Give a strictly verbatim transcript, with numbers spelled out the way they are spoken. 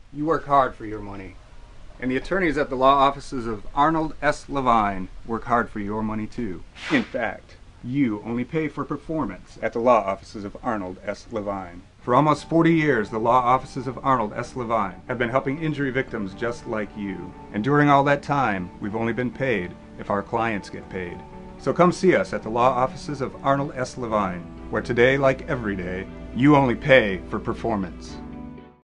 You work hard for your money. And the attorneys at the law offices of Arnold S. Levine work hard for your money too. In fact, you only pay for performance at the law offices of Arnold S. Levine. For almost forty years, the law offices of Arnold S. Levine have been helping injury victims just like you. And during all that time, we've only been paid if our clients get paid. So come see us at the law offices of Arnold S. Levine, where today, like every day, you only pay for performance.